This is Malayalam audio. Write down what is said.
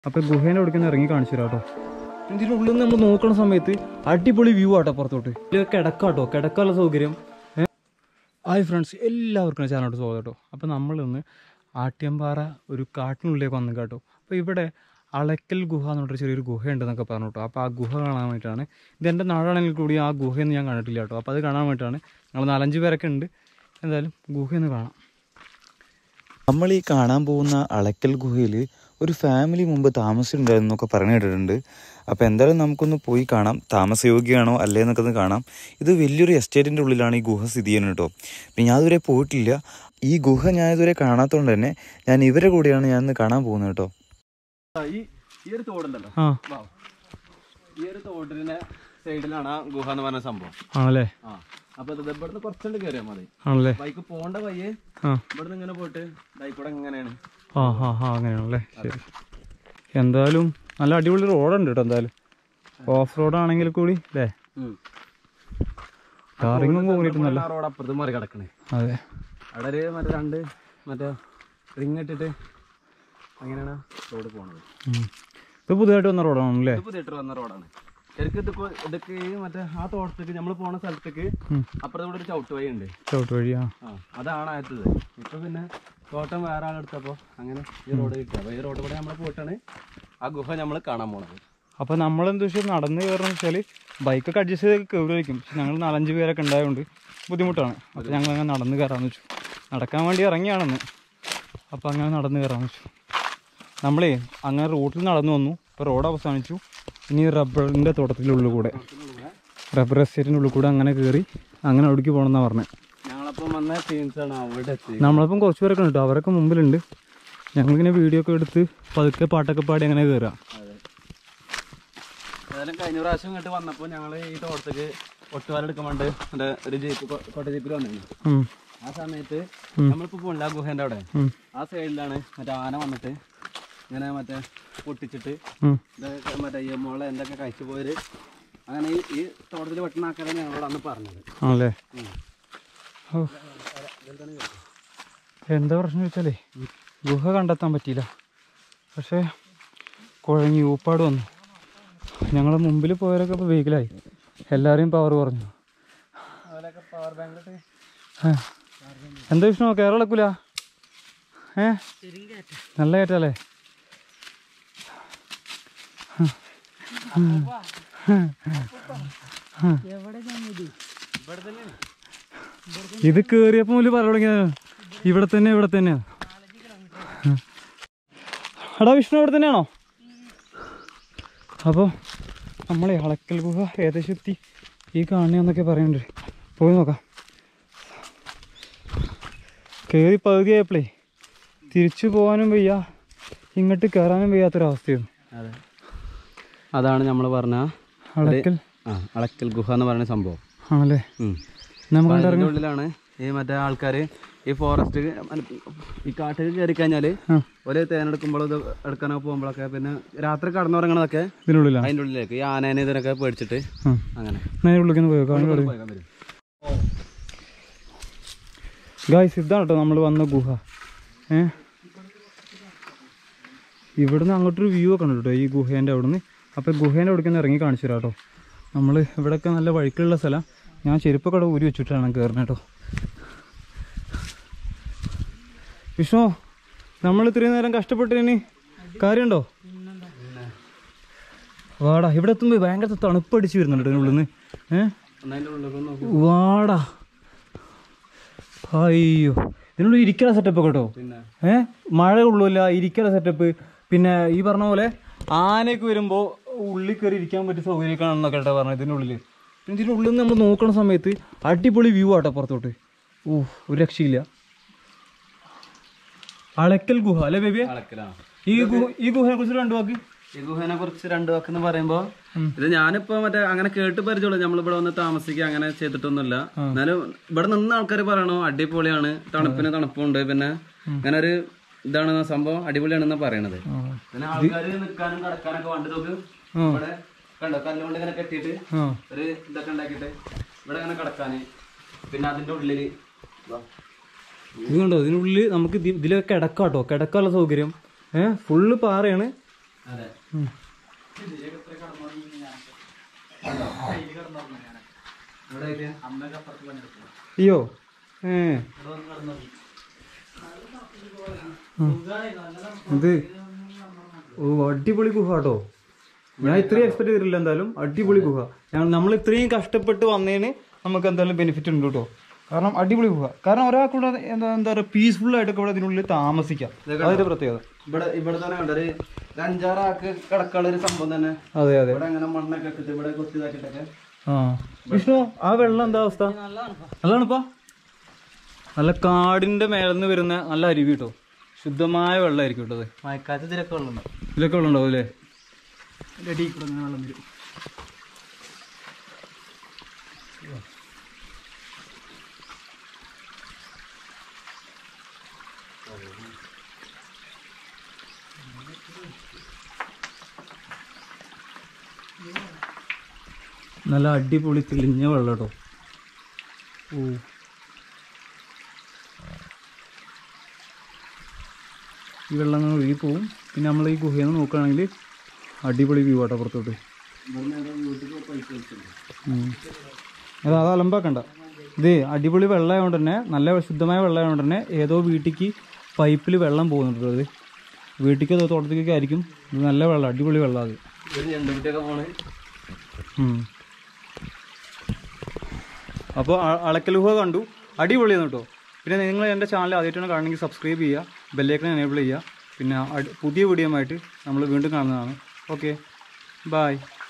അപ്പോൾ ഗുഹേൻ്റെ അവിടേക്ക് ഇറങ്ങി കാണിച്ചു തരാം കേട്ടോ. ഇതിൻ്റെ ഉള്ളിൽ നിന്ന് നമ്മൾ നോക്കുന്ന സമയത്ത് അടിപൊളി വ്യൂ ആട്ടോ പുറത്തോട്ട്. ഇതിലൊക്കെ കിടക്കാട്ടോ, കിടക്കാനുള്ള സൗകര്യം. ഹായ് ഫ്രണ്ട്സ്, എല്ലാവർക്കും ചാനലോട്ട് സ്വാഗതം കേട്ടോ. അപ്പോൾ നമ്മളിന്ന് ആട്ട്യംപാറ ഒരു കാട്ടിനുള്ളിലേക്ക് വന്നു കേട്ടോ. അപ്പോൾ ഇവിടെ അളക്കൽ ഗുഹ എന്ന് പറഞ്ഞൊരു ചെറിയൊരു ഗുഹ ഉണ്ടെന്നൊക്കെ പറഞ്ഞു കേട്ടോ. അപ്പോൾ ആ ഗുഹ കാണാൻ വേണ്ടിയിട്ടാണ്. ഇതെൻ്റെ നാടാണെങ്കിൽ കൂടി ആ ഗുഹയൊന്നും ഞാൻ കണ്ടിട്ടില്ല കേട്ടോ. അപ്പോൾ അത് കാണാൻ വേണ്ടിയിട്ടാണ് ഞങ്ങൾ 4-5 പേരൊക്കെ ഉണ്ട്. എന്തായാലും ഗുഹയൊന്ന് കാണാം. നമ്മൾ ഈ കാണാൻ പോകുന്ന അളക്കൽ ഗുഹയിൽ ഒരു ഫാമിലി മുമ്പ് താമസിച്ചിട്ടുണ്ടായിരുന്നൊക്കെ പറഞ്ഞു കേട്ടിട്ടുണ്ട്. അപ്പോൾ എന്തായാലും നമുക്കൊന്ന് പോയി കാണാം, താമസയോഗ്യമാണോ അല്ലേ എന്നൊക്കെ ഒന്ന് കാണാം. ഇത് വലിയൊരു എസ്റ്റേറ്റിൻ്റെ ഉള്ളിലാണ് ഈ ഗുഹ സ്ഥിതി ചെയ്യുന്നത് കേട്ടോ. പിന്നെ ഞാൻ ഇതുവരെ പോയിട്ടില്ല. ഈ ഗുഹ ഞാൻ ഇതുവരെ കാണാത്തതുകൊണ്ട് തന്നെ ഞാൻ ഇവരെ കൂടെയാണ് ഞാൻ ഇന്ന് കാണാൻ പോകുന്നത് കേട്ടോ. ഈ ഒരു തോടുണ്ടല്ലോ, ഈ ഒരു തോടിന്റെ സൈഡിലാണ് ആ ഗുഹ എന്ന് പറഞ്ഞ സംഭവം ആണല്ലേ. അപ്പൊ ഇവിടുന്ന് കുറച്ചുണ്ട് കയറിയാൽ മതി. ആണല്ലേ, ബൈക്ക് പോണ്ട വയ്യേ ഇവിടുന്ന് ഇങ്ങനെ പോയിട്ട് ബൈക്കൂടെ ഇങ്ങനെയാണ്. അങ്ങനെയാണല്ലേ. ശരി, എന്തായാലും നല്ല അടിപൊളി റോഡുണ്ട് കേട്ടോ. എന്തായാലും ഓഫ് റോഡ് ആണെങ്കിൽ കൂടി അല്ലേ, ടാറിങ്ങും പോയിട്ടൊന്നുമല്ല. റോഡ് അപ്പുറത്ത് മാറി കിടക്കണേ. അതെ, അവിടെ മറ്റേ റിങ് ഇട്ടിട്ട് അങ്ങനെയാണ് റോഡ് പോണത്. ഇത് പുതിയതായിട്ട് വന്ന റോഡാണല്ലേ? പുതിയായിട്ട് വന്ന റോഡാണ്. ശരിക്കും ഇതൊക്കെ മറ്റേ ആ തോട്ടത്തേക്ക് നമ്മൾ പോണ സ്ഥലത്തേക്ക് അപ്പുറത്തെ കൂടെ ഒരു ചവിട്ട് വഴി ഉണ്ട്. ചവിട്ട് വഴിയാ? അതാണ് ആയത്. ഇപ്പൊ പിന്നെ തോട്ടം വേറെ ആളെടുത്തപ്പോ അങ്ങനെ ഈ റോഡ് കിട്ടി. അപ്പൊ ഈ റോഡ് കൂടെ നമ്മൾ പോയിട്ടാണ് ആ ഗുഹ നമ്മൾ കാണാൻ പോണത്. അപ്പൊ നമ്മളെന്താ വെച്ചാൽ നടന്ന് കയറണമെന്ന് വെച്ചാല് ബൈക്കൊക്കെ അഡ്ജസ്റ്റ് ചെയ്ത് കയറി വയ്ക്കും. പക്ഷെ ഞങ്ങൾ 4-5 പേരൊക്കെ ഉണ്ടായതുകൊണ്ട് ബുദ്ധിമുട്ടാണ്. അപ്പൊ ഞങ്ങൾ അങ്ങനെ നടന്ന് കയറാന്ന് വെച്ചു. നടക്കാൻ വേണ്ടി ഇറങ്ങിയാണെന്ന്. അപ്പൊ അങ്ങനെ നടന്ന് കയറാന്ന് വെച്ചു. നമ്മളേ അങ്ങനെ റൂട്ടിൽ നടന്നു വന്നു. ഇപ്പോൾ റോഡ് അവസാനിച്ചു. ഇനി റബ്ബറിൻ്റെ തോട്ടത്തിൻ്റെ കൂടെ, റബ്ബർ എസ്റ്റേറ്റിൻ്റെ ഉള്ളിൽ കൂടെ അങ്ങനെ കയറി അങ്ങനെ അവിടേക്ക് പോകണമെന്നാണ് പറഞ്ഞത്. നമ്മളിപ്പം കുറച്ച് പേരൊക്കെ ഉണ്ട് കേട്ടോ. അവരൊക്കെ മുമ്പിലുണ്ട്. ഞങ്ങളിങ്ങനെ വീഡിയോ ഒക്കെ എടുത്ത് പതുക്കെ പാട്ടൊക്കെ പാടി അങ്ങനെ കയറാം. ഏതായാലും കഴിഞ്ഞ പ്രാവശ്യം ഇങ്ങോട്ട് വന്നപ്പോൾ ഞങ്ങൾ ഈ തോട്ടത്തേക്ക് ഒട്ടുപാലം എടുക്കാൻ വേണ്ടി മറ്റേ ഒരു ജീപ്പ് കൊട്ട ജീപ്പിൽ വന്നിരുന്നു. ആ സമയത്ത് നമ്മളിപ്പോൾ പോണില്ല ആ ഗുഹേൻ്റെ അവിടെ ആ സൈഡിലാണ് മറ്റേ ആന വന്നിട്ട് ഇങ്ങനെ മറ്റേ പൊട്ടിച്ചിട്ട് മറ്റേ ഈ മോളെ എന്തൊക്കെ കഴിച്ചു പോയത് അങ്ങനെ ഈ തോട്ടത്തിൽ വെട്ടുന്ന ആൾക്കാരാണ് ഞങ്ങളോട് അന്ന് പറഞ്ഞത്. ആണല്ലേ. എന്താ പ്രശ്നം വെച്ചാലേ ഗുഹ കണ്ടെത്താൻ പറ്റിയില്ല. പക്ഷേ കുഴങ്ങി ഊപ്പാട് വന്നു. ഞങ്ങൾ മുമ്പിൽ പോയവരൊക്കെ ഇപ്പോൾ വെഹിക്കിലായി. എല്ലാവരെയും പവർ കുറഞ്ഞു. എന്താ വിഷ്ണു കയറി ഇളക്കൂല? നല്ല കയറ്റല്ലേ? ഇത് കേറിയപ്പോ മുതൽ പറഞ്ഞു തുടങ്ങിയ ഇവിടെ തന്നെയാ. എടാ വിഷ്ണു ഇവിടെ തന്നെയാണോ? അപ്പോൾ നമ്മളെ അളക്കൽ ഗുഹ ഏകദേശം എത്തി. ഈ കാണുന്നൊക്കെ പറയുന്നുണ്ട്. പോയി നോക്കാം. കയറി പകുതിയായപ്പോഴേ തിരിച്ചു പോകാനും വയ്യ, ഇങ്ങോട്ട് കയറാനും വയ്യാത്തൊരവസ്ഥയായിരുന്നു. അതെ, അതാണ് നമ്മൾ പറഞ്ഞ അളക്കൽ ഗുഹ എന്ന് പറയുന്ന സംഭവം. ആണല്ലേ. നമുക്ക് ഉള്ളിലാണ് ഈ മറ്റേ ആൾക്കാര് ഈ ഫോറസ്റ്റ് ഈ കാട്ടിൽ കയറി കഴിഞ്ഞാല് ഒരു തേനെടുക്കുമ്പോൾ ഇത് എടുക്കാനൊക്കെ പോകുമ്പോഴൊക്കെ പിന്നെ രാത്രി കടന്നുറങ്ങണതൊക്കെ ഇതിനുള്ളിലാണ്. അതിൻ്റെ ഉള്ളിലേക്ക് ഈ ആനേനെ ഇതിനൊക്കെ പേടിച്ചിട്ട് അങ്ങനെ ഗായ്സ് ഇതാണ് കേട്ടോ നമ്മൾ വന്ന ഗുഹ. ഇവിടുന്ന് അങ്ങോട്ടൊരു വ്യൂ ഒക്കെ ഉണ്ട് കേട്ടോ ഈ ഗുഹേൻ്റെ അവിടുന്ന്. അപ്പോൾ ഗുഹേൻ്റെ അവിടേക്ക് ഇറങ്ങി കാണിച്ചു തരാം കേട്ടോ. നമ്മൾ ഇവിടെയൊക്കെ നല്ല വഴുക്കുള്ള സ്ഥലം. ഞാൻ ചെരുപ്പൊക്കെ അവിടെ ഊരി വെച്ചിട്ടാണ് കയറുന്നത് കേട്ടോ. വിഷ്ണു, നമ്മൾ ഇത്രയും നേരം കഷ്ടപ്പെട്ടതിന് കാര്യമുണ്ടോ? വാടാ, ഇവിടെ എത്തുമ്പോൾ ഭയങ്കര തണുപ്പടിച്ച് വരുന്നുണ്ട് ഇതിനുള്ളിൽ നിന്ന്. വാടാ, അയ്യോ, ഇതിനുള്ളിൽ ഇരിക്കുന്ന സെറ്റപ്പ് കേട്ടോ. മഴ കൊള്ളൂല്ല, ഇരിക്കുന്ന സെറ്റപ്പ്. പിന്നെ ഈ പറഞ്ഞ പോലെ ആനയൊക്കെ വരുമ്പോൾ ഉള്ളിൽ കയറി ഇരിക്കാൻ പറ്റിയ സൗകര്യമാണെന്നൊക്കെ കേട്ടോ പറഞ്ഞത് ഇതിനുള്ളിൽ. പിന്നെ ഇതിനുള്ളിൽ നിന്ന് നമ്മൾ നോക്കുന്ന സമയത്ത് അടിപൊളി വ്യൂ ആട്ടോ പുറത്തോട്ട്. ഒരു രക്ഷയില്ല. അളക്കൽ ഗുഹ അല്ലേ ബേബി? ഈ ഗുഹയെ കുറിച്ച് 2 വാക്ക്. ഈ ഗുഹനെ കുറിച്ച് 2 വാക്ക് എന്ന് പറയുമ്പോ ഇത് ഞാനിപ്പോ മറ്റേ അങ്ങനെ കേട്ട് പരിചയമുള്ളൂ. നമ്മളിവിടെ വന്ന് താമസിക്കുക അങ്ങനെ ചെയ്തിട്ടൊന്നുമില്ല. എന്നാലും ഇവിടെ നിന്ന് ആൾക്കാർ പറയണോ അടിപൊളിയാണ്, തണുപ്പിന് തണുപ്പുണ്ട്, പിന്നെ അങ്ങനെ ഒരു ഇതാണ് സംഭവം, അടിപൊളിയാണെന്നാ പറയണത്. പിന്നെ ആൾക്കാർ നിൽക്കാനും കിടക്കാനൊക്കെ വണ്ടി നോക്ക് ഇവിടെ കണ്ടോ, കല്ലുകൊണ്ട് ഇങ്ങനെ കെട്ടിയിട്ട് ഒരു ഇതൊക്കെ ഉണ്ടാക്കിയിട്ട് ഇവിടെ അങ്ങനെ കിടക്കാന്. പിന്നെ അതിന്റെ ഉള്ളില് ഇത് കണ്ടോ, ഇതിനുള്ളിൽ നമുക്ക് ഇതിലൊക്കെ കിടക്കാട്ടോ, കിടക്കാനുള്ള സൗകര്യം. ഫുള്ള് പാറയാണ്. അതെ. അയ്യോ ഇത് അടിപൊളി ഗുഹ കേട്ടോ. ഞാൻ ഇത്രയും എക്സ്പെക്ട് ചെയ്തിട്ടില്ല. എന്തായാലും അടിപൊളി ഗുഹ. നമ്മൾ ഇത്രയും കഷ്ടപ്പെട്ട് വന്നതിന് നമുക്ക് എന്തായാലും ബെനിഫിറ്റ് ഉണ്ട് കേട്ടോ. കാരണം അടിപൊളി ഗുഹ. കാരണം ഒരാൾക്കൂടെ എന്താ പറയുക പീസ്ഫുൾ ആയിട്ടൊക്കെ ഇവിടെ ഇതിനുള്ളിൽ താമസിക്കാം. അതിന്റെ പ്രത്യേകത ഇവിടെ തന്നെ കണ്ട ഒരു 5-6 ആൾക്ക് കിടക്കാനുള്ള ഒരു സംഭവം തന്നെ. അതെ അതെ. ഇവിടെ അങ്ങനെ മണ്ണൊക്കെ ഇട്ടിട്ട് ഇവിടെ കൊത്തി ഇതാക്കിട്ടൊക്കെ. ആ വിഷ്ണു, ആ വെള്ളം എന്താ അവസ്ഥ? നല്ലതാണിപ്പാ. നല്ല കാടിന്റെ മേലെന്ന് വരുന്ന നല്ല അരുവി കേട്ടോ. ശുദ്ധമായ വെള്ളമായിരിക്കും കേട്ടത്. മഴക്കാലത്ത് ഇതിലൊക്കെ വെള്ളം ഇതിലൊക്കെ വെള്ളം ഉണ്ടാവും അല്ലേ? വെള്ളം വരും. നല്ല അടിപൊളി തെളിഞ്ഞ വെള്ളം കേട്ടോ. ഓ ഈ വെള്ളം അങ്ങനെ ഒഴുകി പോവും. പിന്നെ നമ്മൾ ഈ ഗുഹയിൽ നിന്ന് നോക്കുകയാണെങ്കിൽ അടിപൊളി വ്യൂ ആട്ടോ പുറത്തോട്ട്. അത് അലമ്പാക്കണ്ട. ഇത് അടിപൊളി വെള്ളമായതുകൊണ്ട് തന്നെ, നല്ല ശുദ്ധമായ വെള്ളമായതുകൊണ്ട് തന്നെ ഏതോ വീട്ടിലേക്ക് പൈപ്പിൽ വെള്ളം പോകുന്നുണ്ട്. അത് വീട്ടിലേക്ക് അതോ തോട്ടത്തേക്കൊക്കെ ആയിരിക്കും. ഇത് നല്ല വെള്ളം, അടിപൊളി വെള്ളം. അത് അപ്പോൾ അളക്കൽ ഗുഹ കണ്ടു, അടിപൊളിയാണ് കേട്ടോ. പിന്നെ നിങ്ങൾ എൻ്റെ ചാനൽ ആദ്യമായിട്ടാണ് കാണണമെങ്കിൽ സബ്സ്ക്രൈബ് ചെയ്യുക, ബെല്ലൈക്കൺ എനേബിൾ ചെയ്യുക. പിന്നെ പുതിയ വീഡിയോ ആയിട്ട് നമ്മൾ വീണ്ടും കാണുന്നതാണ്. Okay, by.